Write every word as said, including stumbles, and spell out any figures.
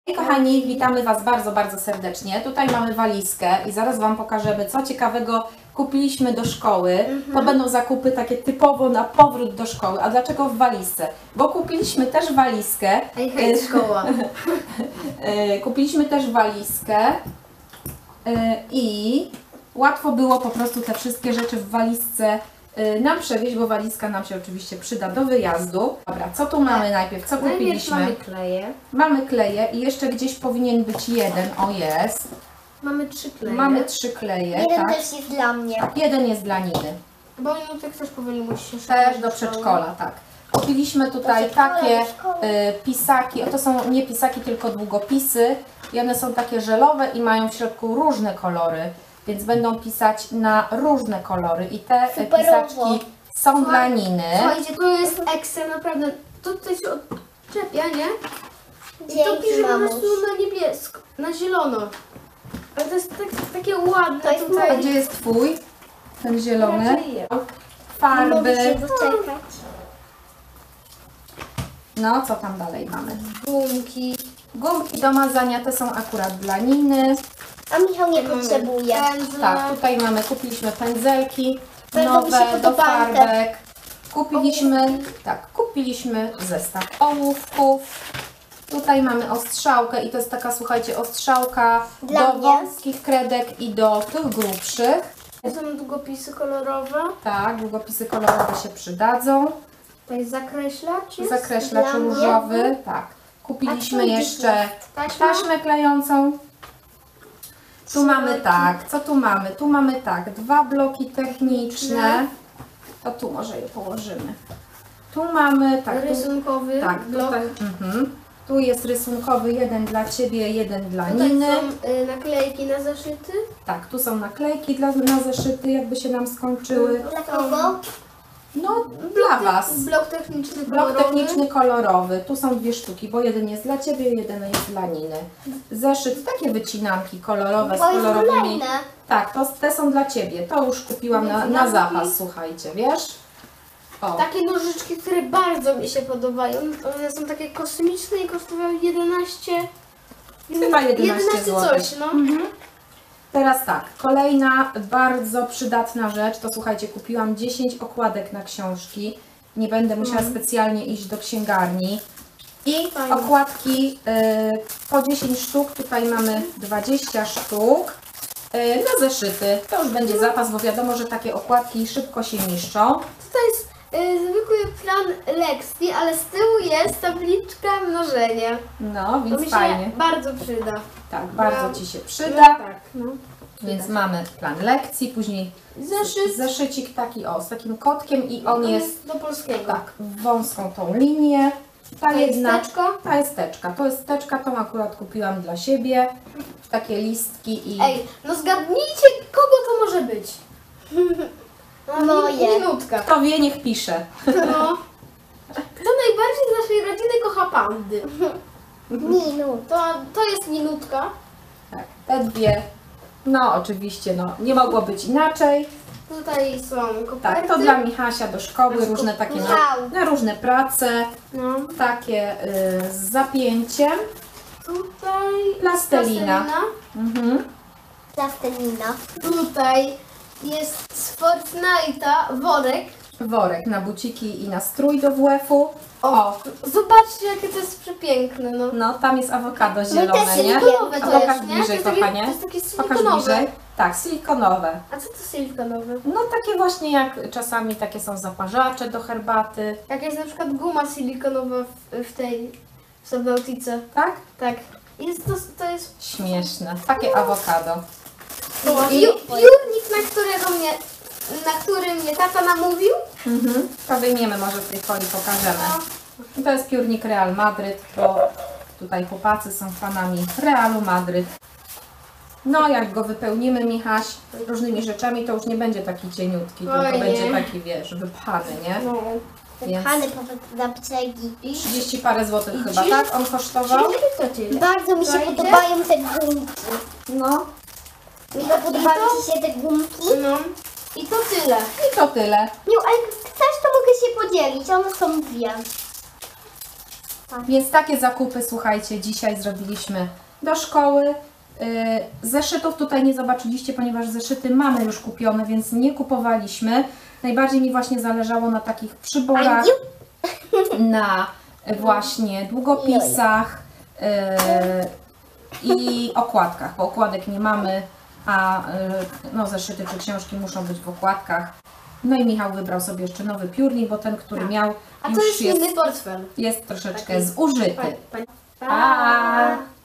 Kochani, witamy Was bardzo, bardzo serdecznie. Tutaj mamy walizkę i zaraz Wam pokażemy, co ciekawego kupiliśmy do szkoły. Mhm. To będą zakupy takie typowo na powrót do szkoły. A dlaczego w walizce? Bo kupiliśmy też walizkę. Ej, hej, szkoła. Kupiliśmy też walizkę i łatwo było po prostu te wszystkie rzeczy w walizce nam przewieźć, bo walizka nam się oczywiście przyda do wyjazdu. Dobra, co tu mamy najpierw? Co kupiliśmy? Mamy kleje. Mamy kleje i jeszcze gdzieś powinien być jeden. O, jest. Mamy trzy kleje. Mamy trzy kleje. Jeden tak. też jest dla mnie. Jeden jest dla Niny. Bo Minutek też powoli musi się Też do przedszkola, tak. Kupiliśmy tutaj Do przedszkola, takie do szkoły. y, pisaki. To są nie pisaki, tylko długopisy. I one są takie żelowe i mają w środku różne kolory. Więc będą pisać na różne kolory. I te y, Superowo. pisaczki są Słuchaj, dla Niny. Słuchajcie, to jest ekstra, naprawdę. To tutaj się odczepia, nie? I to Dzięki, pisze po mamuś. prostu na niebiesko, na zielono. Ale to jest tak, takie ładne To jest A tutaj. gdzie jest Twój? Ten zielony. Raczej je. Nie mogę Farby. się doczekać. No, co tam dalej mamy? Gumki. Gumki do mazania, te są akurat dla Niny. A Michał nie potrzebuje. Pędzle. Tak, tutaj mamy, kupiliśmy pędzelki Będą mi się nowe do podobały te- farbek. Kupiliśmy, tak, kupiliśmy zestaw ołówków. Tutaj mamy ostrzałkę i to jest taka, słuchajcie, ostrzałka Dla do mnie. wąskich kredek i do tych grubszych. To są długopisy kolorowe. Tak, długopisy kolorowe się przydadzą. Tutaj zakreślacz jest. Zakreślacz Dla mnie. różowy, tak. Kupiliśmy A tu jeszcze Taśma. taśmę klejącą. Tu mamy tak, co tu mamy? Tu mamy tak, dwa bloki techniczne. To tu może je położymy. Tu mamy, tak, tu, Rysunkowy tak, blok. tutaj, mhm. Tu jest rysunkowy, jeden dla Ciebie, jeden dla Tutaj Niny. są y, naklejki na zaszyty. Tak, tu są naklejki dla, na zeszyty, jakby się nam skończyły. Dla kogo? No, dla Was. Blok techniczny Blok kolorowy. techniczny kolorowy. Tu są dwie sztuki, bo jeden jest dla Ciebie, jeden jest dla Niny. Zeszyt, takie wycinanki kolorowe z To jest kolorowymi. kolejne. Tak, to, te są dla Ciebie. To już kupiłam na, na zapas, słuchajcie, wiesz? O, Takie nożyczki, które bardzo mi się podobają. One są takie kosmiczne i kosztują jedenaście. Chyba jedenaście złotych. coś, no. Teraz tak, kolejna bardzo przydatna rzecz, to słuchajcie, kupiłam dziesięć okładek na książki. Nie będę musiała specjalnie iść do księgarni. I Fajnie. okładki y, po dziesięć sztuk, tutaj mamy dwadzieścia sztuk. Y, na zeszyty, to już będzie zapas, bo wiadomo, że takie okładki szybko się niszczą. To jest y, zwykły plan lekcji, ale z tyłu jest tabliczka mnożenia. No, To więc mi się fajnie. bardzo przyda. Tak, bardzo no. Ci się No, przyda. tak, no. Więc mamy plan lekcji, później Zeszyt. zeszycik taki, o, z takim kotkiem i on jest do polskiego. tak, w wąską tą linię. Ta Ta jest jedna, teczka? ta jest teczka. To jest teczka, tą akurat kupiłam dla siebie. Takie listki i... Ej, no zgadnijcie, kogo to może być? No, Moje. Minutka. Kto wie, niech pisze. No. Kto najbardziej z naszej rodziny kocha pandy? Minut. To, to jest minutka. Tak, te dwie. No oczywiście, no nie mogło być inaczej. Tutaj są koperty. Tak, to dla Michasia do szkoły, Znaczy, różne takie na, Michał. na różne prace. No. Takie y, z zapięciem. Tutaj Plastelina. plastelina. Mhm. Plastelina. Tutaj jest z Fortnite'a worek. Worek na buciki i na strój do W F-u. O, Zobaczcie, jakie to jest przepiękne, no. no tam jest awokado też zielone, nie? silikonowe to A pokaż jest, nie? bliżej, To jest takie- kochanie. to jest takie Pokaż silikonowe. bliżej. Tak, silikonowe. A co to silikonowe? No takie właśnie jak czasami takie są zaparzacze do herbaty, Jak jest na przykład guma silikonowa w, w tej w Subnautice. tak? Tak. Jest to, to jest Śmieszne. Takie awokado. piu, piórnik, na którego mnie, na który mnie tata namówił. Mhm. To wyjmiemy może w tej folii, pokażemy. I to jest piórnik Real Madryt, bo tutaj chłopacy są fanami Realu Madryt. No jak go wypełnimy, Michaś, różnymi rzeczami, to już nie będzie taki cieniutki, tylko Oj, nie. będzie taki, wiesz, wypchany, nie? No. Więc Wypchany powiedz na brzegi. trzydzieści parę złotych I chyba, ci- tak? On kosztował? To tyle. Bardzo mi się Słuchajcie. podobają te gumki. No Michał, podobają I Ci się te gumki? No. I to tyle. i to tyle. Nie, ale jak chcesz, to mogę się podzielić. One są dwie. Więc takie zakupy, słuchajcie, dzisiaj zrobiliśmy do szkoły. Yy, Zeszytów tutaj nie zobaczyliście, ponieważ zeszyty mamy już kupione, więc nie kupowaliśmy. Najbardziej mi właśnie zależało na takich przyborach, na właśnie długopisach yy, i okładkach, bo okładek nie mamy, a yy, no, zeszyty czy książki muszą być w okładkach. No i Michał wybrał sobie jeszcze nowy piórnik, bo ten, który miał, A to już jest jest, inny portfel. jest troszeczkę Taki. zużyty. Pa, pa, Pa!